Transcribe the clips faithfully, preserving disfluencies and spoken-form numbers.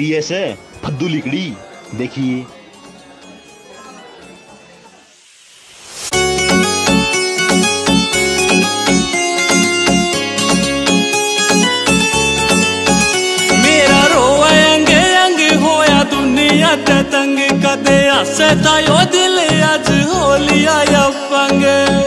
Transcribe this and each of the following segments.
PS है फद्दू लिकड़ी। देखिए तंग कदे हसे तायो दिल अज हो लिया या पंग।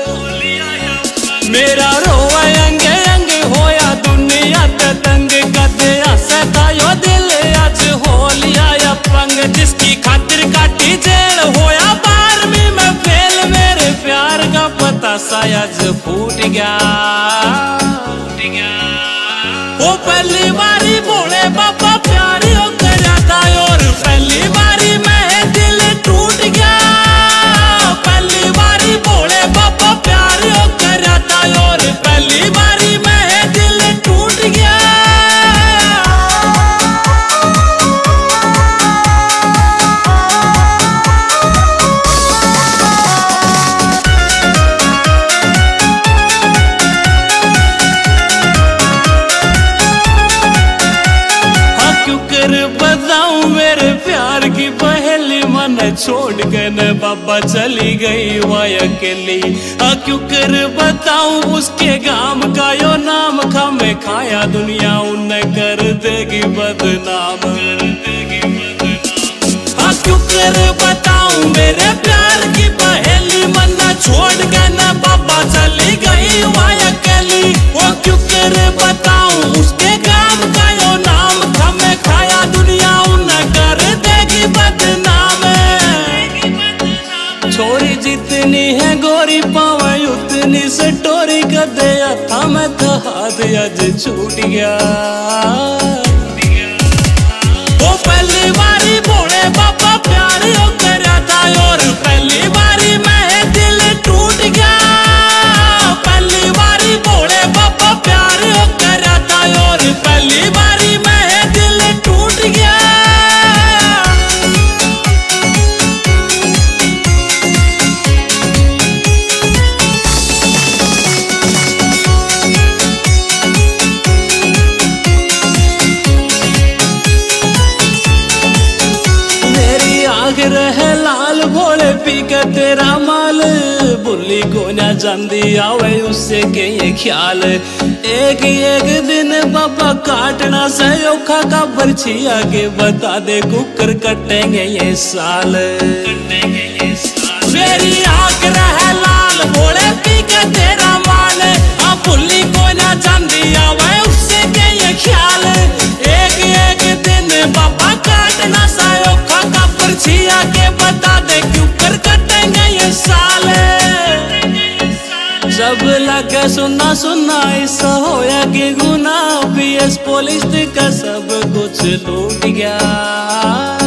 मेरा रोवा अंग अंग होया दुनिया ते तंग कदे हसे तायो दिल अज हो लिया या पंग। जिसकी खातिर काटी जेल होया बारहवीं में फेल, मेरे प्यार का पता शायद फूट गया। वो पहली बारी बोले बाबा प्यारी हो गया था और पहली बारी में दिल टूट गया। पहली बारी बोले बाबा प्यारी हो गया था और पहली बारी में दिल टूट गया। बताऊं मेरे प्यार की पहली मन छोड़ के न बाबा चली गई वह अकेली। हाँ क्यों कर बताऊं उसके गाम का यो नाम खा मैं खाया दुनिया उन्हें कर देगी बदनाम। हाँ क्यों कर बताऊं मेरे प्यार की पहली मन छोड़ के न बाबा चली गई वह अकेली। वो क्यों कर बताऊं उसके गाम का यो नाम खा मैं खाया दुनिया उन्हें कर देगी बदनाम। छोरी जितनी है गोरी पावे उतनी से टोरी कर दे था मैं तो हाथ आज छूट गया। वो पहली बारी बोले बाबा प्यार हो गया था और पहली बारी में दिल टूट गया। पहली बारी बोले बाबा प्यार हो गया था और पहली बारी में दिल टूट गया। रहे लाल भोले पी के तेरा माल, बुल्ली को ना जांदी आवे उससे के ये ख्याल। एक एक दिन बाबा काटना से औखा का बर्छी आगे बता दे कुकर कटेंगे ये साल। मेरी आंख रहे लाल भोले पी के तेरा माल, हाँ बुल्ली को ना जांदी आवे उससे के ये ख्याल। एक एक दिन बाबा काटना से औखा का बर्छी आगे बता दे क्यों कर कटेंगे ये साल। जब लगे सुना सुना ऐसा होया कि गुना पीएस पुलिस का सब कुछ लूट गया।